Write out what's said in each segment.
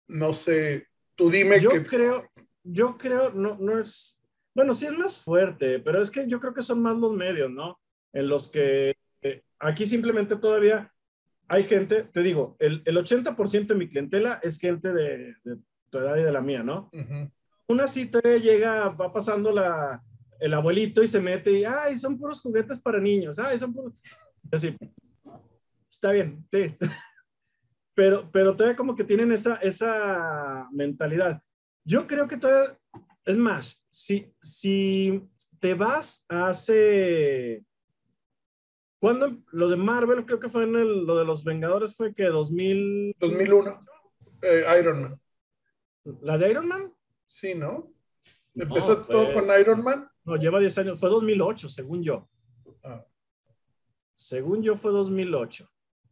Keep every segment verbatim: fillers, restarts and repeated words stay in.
No sé, tú dime Yo que... creo, yo creo, no, no es, bueno, sí es más fuerte, pero es que yo creo que son más los medios, ¿no? En los que eh, aquí simplemente todavía hay gente, te digo, el, el ochenta por ciento de mi clientela es gente de, de tu edad y de la mía, ¿no? Ujú. Una cita llega, va pasando la, el abuelito y se mete y, ay, son puros juguetes para niños, ay, son puros... Así, está bien, sí, está- pero, pero todavía como que tienen esa, esa mentalidad. Yo creo que todavía, es más, si, si te vas hace, ¿cuándo? Lo de Marvel, creo que fue en el, lo de los Vengadores fue que dos mil, dos mil uno, eh, Iron Man. la de Iron Man, Sí, ¿no? no, Empezó todo con fue, Iron Man. no, lleva diez años, fue dos mil ocho según yo, Ah, según yo fue dos mil ocho,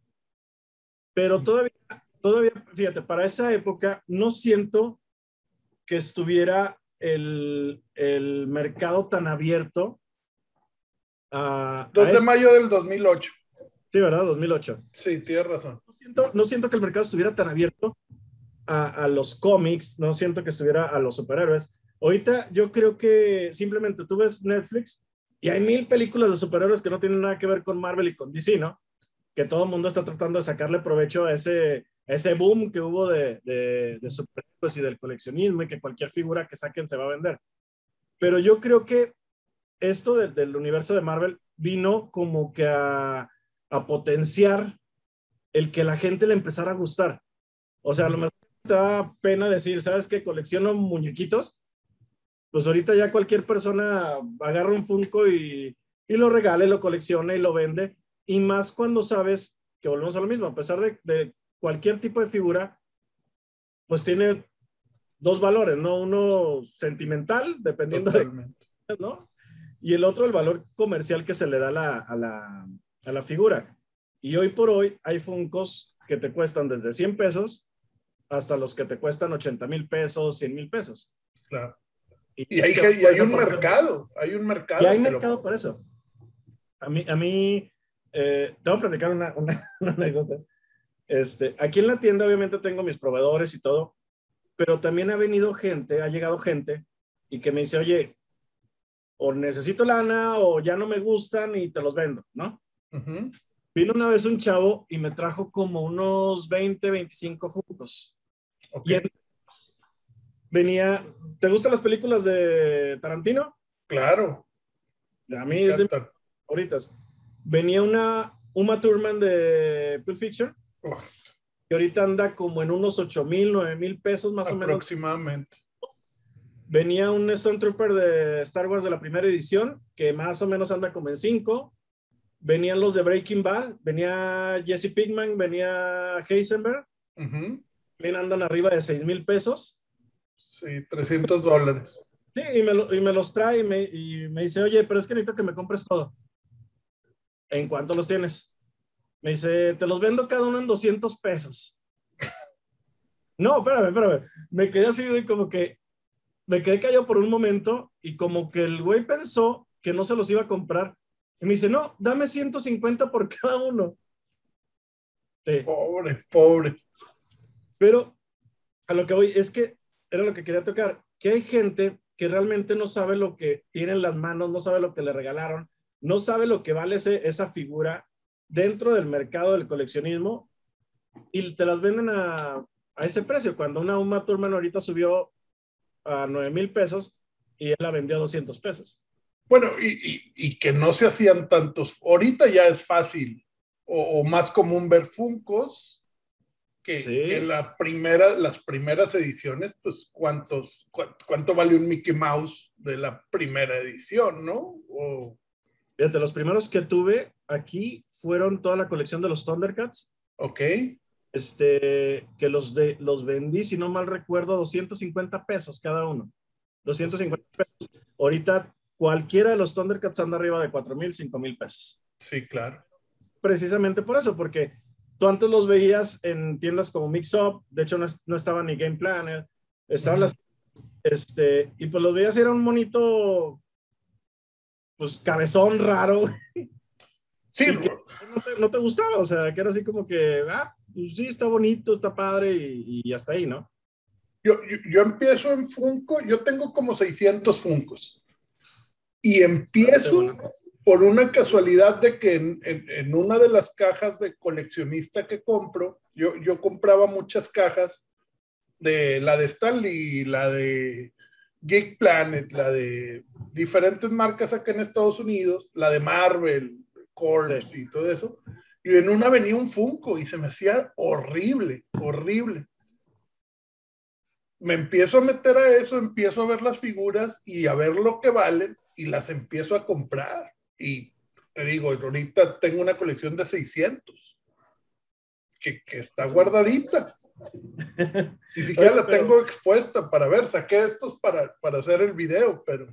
pero todavía, todavía, fíjate, para esa época no siento que estuviera el, el mercado tan abierto a, a dos de esto. mayo del dos mil ocho. Sí, ¿verdad? dos mil ocho. Sí, tienes razón. No siento, no siento que el mercado estuviera tan abierto a, a los cómics, no siento que estuviera a los superhéroes. Ahorita yo creo que simplemente tú ves Netflix y hay mil películas de superhéroes que no tienen nada que ver con Marvel y con D C, ¿no? Que todo el mundo está tratando de sacarle provecho a ese, ese boom que hubo de, de, de superhéroes y del coleccionismo y que cualquier figura que saquen se va a vender. Pero yo creo que esto de, del universo de Marvel vino como que a, a potenciar el que la gente le empezara a gustar. O sea, a lo mejor te da pena decir, ¿sabes qué? Colecciono muñequitos. Pues ahorita ya cualquier persona agarra un Funko y, y lo regala y lo colecciona y lo vende. Y más cuando sabes que volvemos a lo mismo, a pesar de, de cualquier tipo de figura, pues tiene dos valores, ¿no? Uno sentimental, dependiendo de, Totalmente. ¿no? Y el otro, el valor comercial que se le da a la, a la, a la figura. Y hoy por hoy hay Funkos que te cuestan desde cien pesos hasta los que te cuestan ochenta mil pesos, cien mil pesos. Claro. Y Y si hay, te vas y por hay esa un parte, mercado, hay un y mercado hay que lo mercado compra. para eso. A mí, a mí eh, te voy a platicar una, una, una anécdota. Este, aquí en la tienda obviamente tengo mis proveedores y todo, pero también ha venido gente, ha llegado gente y que me dice, oye, o necesito lana o ya no me gustan y te los vendo, ¿no? Ujú. Vino una vez un chavo y me trajo como unos veinte, veinticinco Funkos. Ok, Y en- venía, ¿te gustan las películas de Tarantino? claro, A me mí es de mis encantan. favoritas. Venía una Uma Thurman de Pulp Fiction, Uf, que ahorita anda como en unos ocho mil, nueve mil pesos más o menos. aproximadamente. Venía un Stormtrooper de Star Wars de la primera edición, que más o menos anda como en cinco. Venían los de Breaking Bad, venía Jesse Pinkman, venía Heisenberg, Ujú. también andan arriba de seis mil pesos. Sí, trescientos dólares. Sí, y me, lo, y me los trae y me, y me dice, oye, pero es que necesito que me compres todo. ¿En cuánto los tienes? Me dice, te los vendo cada uno en doscientos pesos. No, espérame, espérame. Me quedé así de como que, me quedé callado por un momento y como que el güey pensó que no se los iba a comprar. Y me dice, no, dame ciento cincuenta por cada uno. Sí, Pobre, pobre. pero a lo que voy es que era lo que quería tocar, que hay gente que realmente no sabe lo que tiene en las manos, no sabe lo que le regalaron, no sabe lo que vale ese, esa figura dentro del mercado del coleccionismo y te las venden a, a ese precio. Cuando una Uma Thurman ahorita subió a nueve mil pesos y él la vendió a doscientos pesos. Bueno, y, y, y que no se hacían tantos. Ahorita ya es fácil o, o más común ver Funkos que, que Sí, la primera, las primeras ediciones, pues cuántos, cu- cuánto vale un Mickey Mouse de la primera edición, ¿no? O, fíjate, los primeros que tuve aquí fueron toda la colección de los Thundercats, ok, este, que los, de, los vendí, si no mal recuerdo, doscientos cincuenta pesos cada uno. doscientos cincuenta doscientos. pesos. Ahorita cualquiera de los Thundercats anda arriba de cuatro mil, cinco mil pesos. Sí, claro. Precisamente por eso, porque tú antes los veías en tiendas como Mix Up, de hecho no, no estaba ni Game Planet, estaban Ujú. las, este, y pues los veías y era un monito, pues cabezón raro, Sí, y que no te, no te gustaba, o sea, que era así como que, ah, pues sí, está bonito, está padre, y, y hasta ahí, ¿no? Yo, yo, yo empiezo en Funko, yo tengo como seiscientos Funkos. Y empiezo por una casualidad de que en, en, en una de las cajas de coleccionista que compro, yo, yo compraba muchas cajas de la de Stanley, la de Geek Planet, la de diferentes marcas acá en Estados Unidos, la de Marvel, Corps sí. y todo eso. Y en una venía un Funko y se me hacía horrible, horrible. Me empiezo a meter a eso, empiezo a ver las figuras y a ver lo que valen y las empiezo a comprar. Y te digo, ahorita tengo una colección de seiscientos que, que está guardadita. Ni siquiera Oye, la tengo pero, expuesta para ver, saqué estos para, para hacer el video, pero...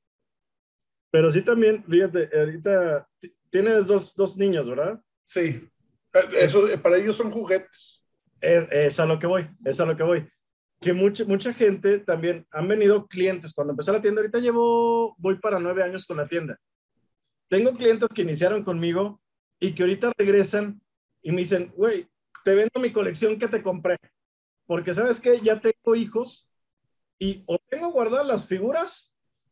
Pero sí también, fíjate, ahorita tienes dos, dos niños, ¿verdad? Sí, eso, para ellos son juguetes. Es, es a lo que voy, es a lo que voy. Que mucha, mucha gente también, han venido clientes, cuando empezó la tienda, ahorita llevo, voy para nueve años con la tienda. Tengo clientes que iniciaron conmigo y que ahorita regresan y me dicen, güey, te vendo mi colección que te compré. Porque sabes que ya tengo hijos y o tengo guardadas las figuras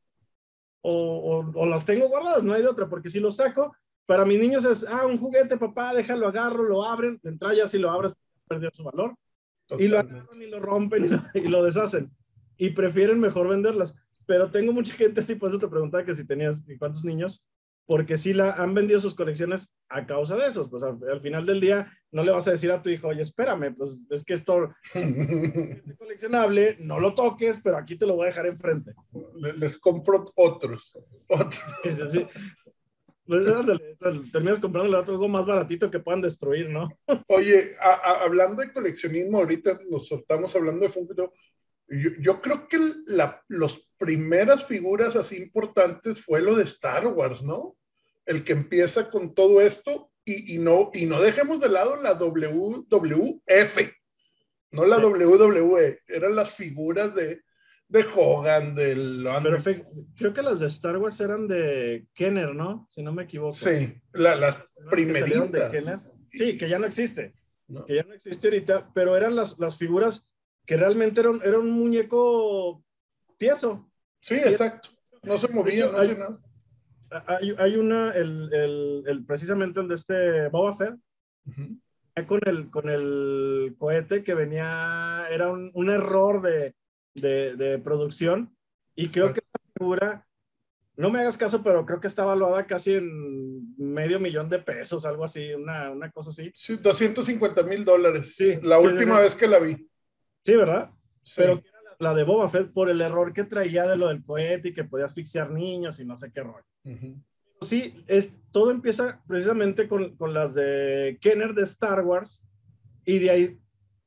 o, o, o las tengo guardadas, no hay de otra, porque si lo saco, para mis niños es, ah, un juguete, papá, déjalo, agarro, lo abren, de entrada ya si lo abres, perdió su valor. Totalmente. Y lo agarran y lo rompen y lo, y lo deshacen. Y prefieren mejor venderlas. Pero tengo mucha gente así, por eso te preguntaba que si tenías y cuántos niños, porque sí la, han vendido sus colecciones a causa de esos. Pues al, al final del día no le vas a decir a tu hijo, oye, espérame, pues es que esto es coleccionable, no lo toques, pero aquí te lo voy a dejar enfrente. Les compro otros. otros. Sí, sí, sí. Pues, ándale, terminas comprando algo más baratito que puedan destruir, ¿no? Oye, a, a, hablando de coleccionismo, ahorita nos estamos hablando de Funko. Yo, yo creo que la, las primeras figuras así importantes fue lo de Star Wars, ¿no? El que empieza con todo esto y, y, no, y no dejemos de lado la W W F, no la sí. W W E, eran las figuras de, de Hogan, del... Pero fe, creo que las de Star Wars eran de Kenner, ¿no? Si no me equivoco. Sí, la, las primeritas. De Kenner. Sí, que ya no existe. No. Que ya no existe ahorita, pero eran las, las figuras que realmente eran, era un muñeco tieso. Sí, exacto. No se movía, hecho, no hay, sé nada. Hay, hay una, el, el, el, precisamente el de este Boba Fett, uh-huh. con, el, con el cohete que venía, era un, un error de, de, de producción, y exacto. Creo que esta figura, no me hagas caso, pero creo que está valuada casi en medio millón de pesos, algo así, una, una cosa así. Sí, doscientos cincuenta mil dólares, sí, la sí, última sí, sí. vez que la vi. Sí, ¿verdad? Sí. Pero la de Boba Fett por el error que traía de lo del cohete y que podía asfixiar niños y no sé qué rollo. Uh-huh. Sí, es, todo empieza precisamente con, con las de Kenner de Star Wars, y de ahí,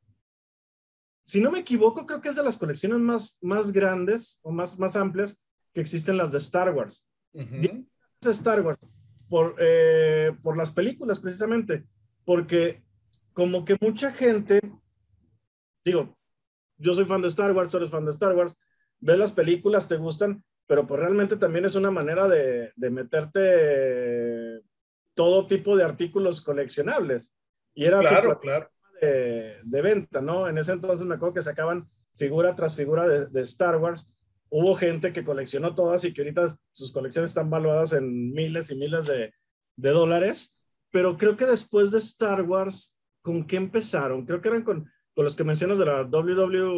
si no me equivoco, creo que es de las colecciones más, más grandes o más, más amplias que existen las de Star Wars. Uh-huh. De Star Wars, por, eh, por las películas precisamente, porque como que mucha gente, digo, yo soy fan de Star Wars, tú eres fan de Star Wars, ves las películas, te gustan, pero pues realmente también es una manera de, de meterte todo tipo de artículos coleccionables. Y era claro, claro. De, de venta, ¿no? En ese entonces me acuerdo que sacaban figura tras figura de, de Star Wars. Hubo gente que coleccionó todas y que ahorita sus colecciones están valuadas en miles y miles de, de dólares. Pero creo que después de Star Wars, ¿con qué empezaron? Creo que eran con, con los que mencionas de la W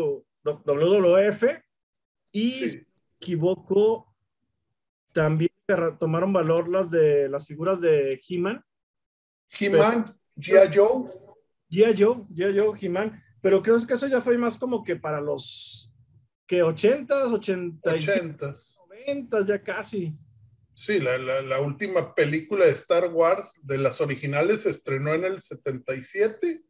W F y sí. Si me equivoco, también tomaron valor las de las figuras de He-Man. He-Man, G I. Joe. G I. Joe, G I. Joe, He-Man. Pero creo que eso ya fue más como que para los que ochentas, ochenta y cinco, ochentas, noventas, ya casi. Sí, la, la, la última película de Star Wars de las originales se estrenó en el setenta y siete.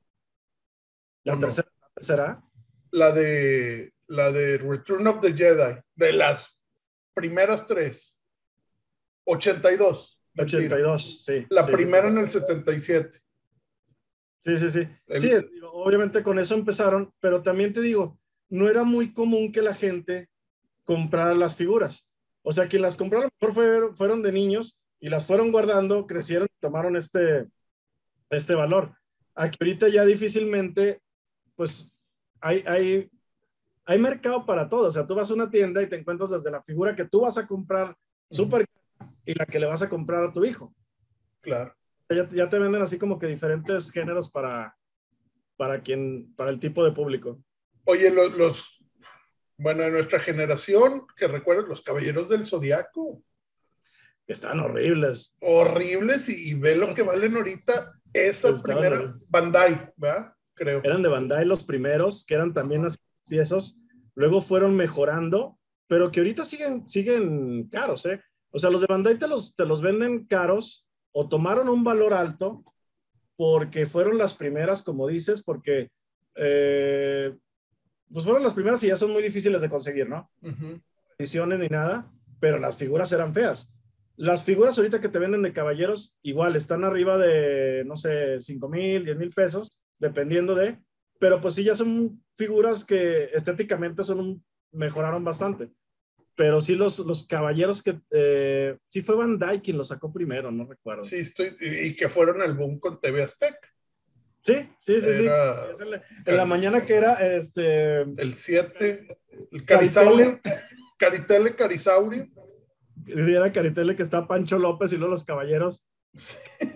¿La tercera? No? ¿La tercera? La de, la de Return of the Jedi, de las primeras tres. ochenta y dos. ochenta y dos, sí. La sí, primera sí, en el setenta y siete. Sí, sí, sí. El... Sí, obviamente con eso empezaron, pero también te digo, no era muy común que la gente comprara las figuras. O sea, quien las compró a lo mejor fueron, fueron de niños y las fueron guardando, crecieron y tomaron este, este valor. Aquí ahorita ya difícilmente, pues, hay, hay hay mercado para todo. O sea, tú vas a una tienda y te encuentras desde la figura que tú vas a comprar súper y la que le vas a comprar a tu hijo. Claro. Ya, ya te venden así como que diferentes géneros para, para, quien, para el tipo de público. Oye, los, los bueno, de nuestra generación, que recuerdas, los Caballeros del Zodiaco. Están horribles. Horribles y, y ve lo que valen ahorita. Esa Estaban primera, horribles. Bandai, ¿verdad? Creo. Eran de Bandai los primeros, que eran también así tiesos. Luego fueron mejorando, pero que ahorita siguen, siguen caros, ¿eh? O sea, los de Bandai te los, te los venden caros o tomaron un valor alto porque fueron las primeras, como dices, porque eh, pues fueron las primeras y ya son muy difíciles de conseguir, ¿no? Uh-huh. Ediciones ni nada, pero las figuras eran feas. Las figuras ahorita que te venden de caballeros, igual están arriba de, no sé, cinco mil, diez mil pesos, dependiendo de, pero pues sí, ya son figuras que estéticamente son un, mejoraron bastante. Pero sí, los, los caballeros que, eh, sí fue Bandai quien los sacó primero, no recuerdo. Sí, estoy, y, y que fueron al boom con T V Azteca. Sí, sí, sí, era, sí. En la, en la mañana que era, este... El siete, el Carisaurio, Caritele, Carisaurio. Sí, era Caritele, que está Pancho López y luego los caballeros. Sí.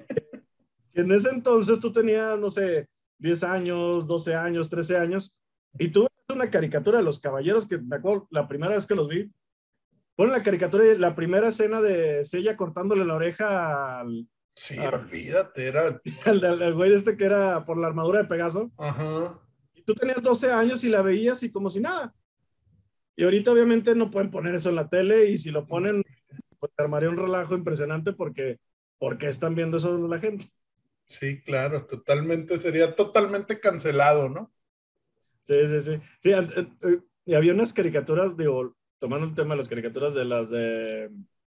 En ese entonces tú tenías, no sé, diez años, doce años, trece años, y tú ves una caricatura de los caballeros que me acuerdo la primera vez que los vi. Ponen la caricatura y la primera escena de Sella cortándole la oreja al... Sí, a, olvídate, era... Al, al, al güey este que era por la armadura de Pegaso. Ajá. Y tú tenías doce años y la veías y como si nada. Y ahorita obviamente no pueden poner eso en la tele y si lo ponen, pues armaría un relajo impresionante porque, porque están viendo eso la gente. Sí, claro, totalmente, sería totalmente cancelado, ¿no? Sí, sí, sí. Sí, y había unas caricaturas, digo, tomando el tema de las caricaturas de las de